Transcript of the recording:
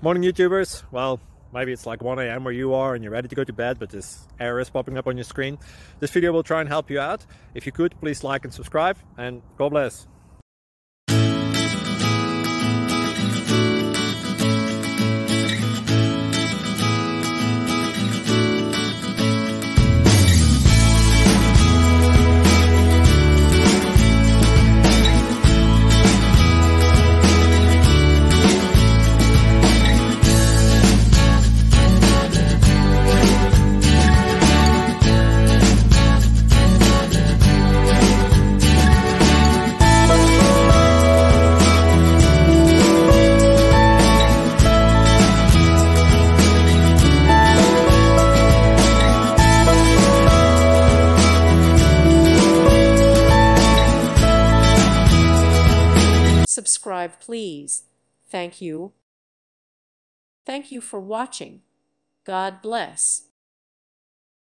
Morning YouTubers. Well, maybe it's like 1 a.m. where you are and you're ready to go to bed, but this error is popping up on your screen. This video will try and help you out. If you could, please like and subscribe, and God bless. Subscribe, please. Thank you. Thank you for watching. God bless.